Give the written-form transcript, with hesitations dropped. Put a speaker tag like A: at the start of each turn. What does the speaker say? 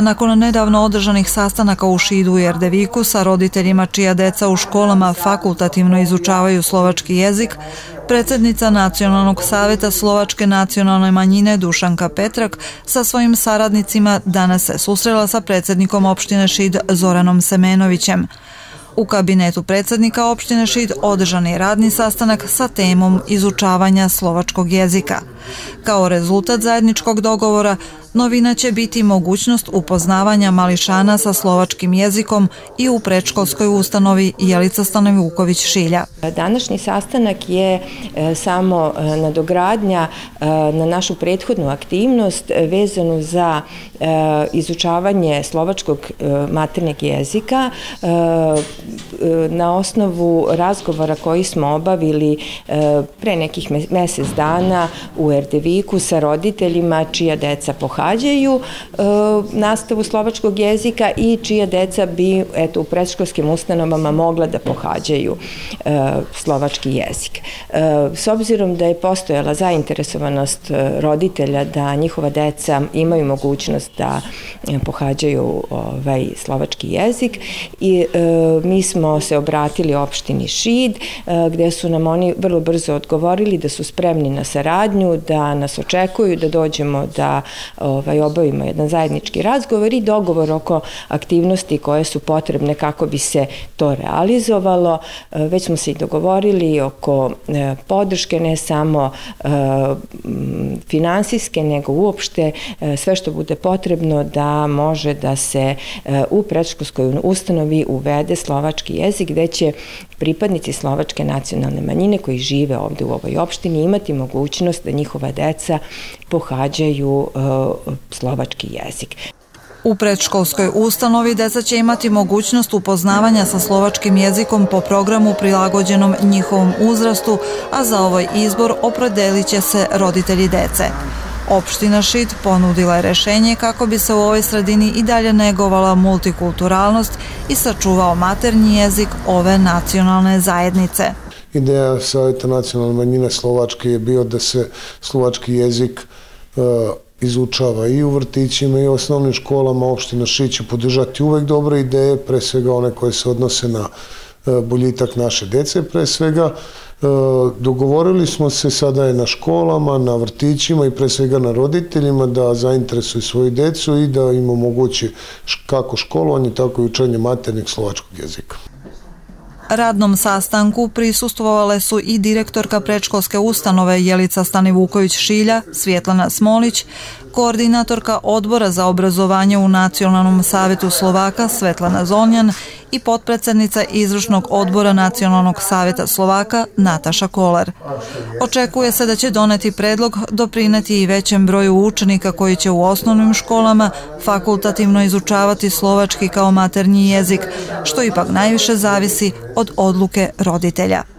A: Nakon nedavno održanih sastanaka u Šidu i Erdeviku sa roditeljima čija deca u školama fakultativno izučavaju slovački jezik, predsjednica Nacionalnog saveta slovačke nacionalne manjine Dušanka Petrak sa svojim saradnicima danas se susrela sa predsjednikom opštine Šid Zoranom Semenovićem. U kabinetu predsjednika opštine Šid održan je radni sastanak sa temom izučavanja slovačkog jezika. Kao rezultat zajedničkog dogovora, novina će biti mogućnost upoznavanja mališana sa slovačkim jezikom i u predškolskoj ustanovi Jelica Stanojevuković Šilja.
B: Današnji sastanak je samo nadogradnja na našu prethodnu aktivnost vezanu za izučavanje slovačkog maternjeg jezika na osnovu razgovora koji smo obavili pre nekih mjesec dana u Erdeviku sa roditeljima čija deca pohađaju nastavu slovačkog jezika i čija deca bi u predškolskim ustanovama mogla da pohađaju slovački jezik. S obzirom da je postojala zainteresovanost roditelja da njihova deca imaju mogućnost da pohađaju slovački jezik, i mi smo se obratili opštini Šid, gde su nam oni vrlo brzo odgovorili da su spremni na saradnju, da nas očekuju, da dođemo da obavimo jedan zajednički razgovor i dogovor oko aktivnosti koje su potrebne kako bi se to realizovalo. Već smo se i dogovorili oko podrške, ne samo finansijske, nego uopšte sve što bude potrebno da može da se u predškolskoj ustanovi uvede slovački jezik, gde će pripadnici slovačke nacionalne manjine koji žive ovdje u ovoj opštini imati mogućnost da njihova deca pohađaju slovački jezik.
A: U predškolskoj ustanovi deca će imati mogućnost upoznavanja sa slovačkim jezikom po programu prilagođenom njihovom uzrastu, a za ovaj izbor opredelit će se roditelji dece. Opština Šid ponudila je rešenje kako bi se u ovoj sredini i dalje negovala multikulturalnost i sačuvao maternji jezik ove nacionalne zajednice.
C: Ideja Saveta nacionalne manjine Slovačke je bio da se slovački jezik izučava i u vrtićima i u osnovnim školama. Opština Šid će podržati uvek dobre ideje, pre svega one koje se odnose na boljitak naše dece, pre svega. Dogovorili smo se, sada je na školama, na vrtićima i pre svega na roditeljima da zainteresuju svoju decu i da im omogući kako školovanje, tako i učenje maternjeg slovačkog jezika.
A: Radnom sastanku prisustvovale su i direktorka predškolske ustanove Jelica Stanojevuković Šilja, Svjetlana Smolić, koordinatorka odbora za obrazovanje u Nacionalnom savetu Slovaka Svetlana Zolnjan i potpredsednica izvršnog odbora Nacionalnog saveta Slovaka Nataša Kolar. Očekuje se da će doneti predlog doprineti i većem broju učenika koji će u osnovnim školama fakultativno izučavati slovački kao maternji jezik, što ipak najviše zavisi od odluke roditelja.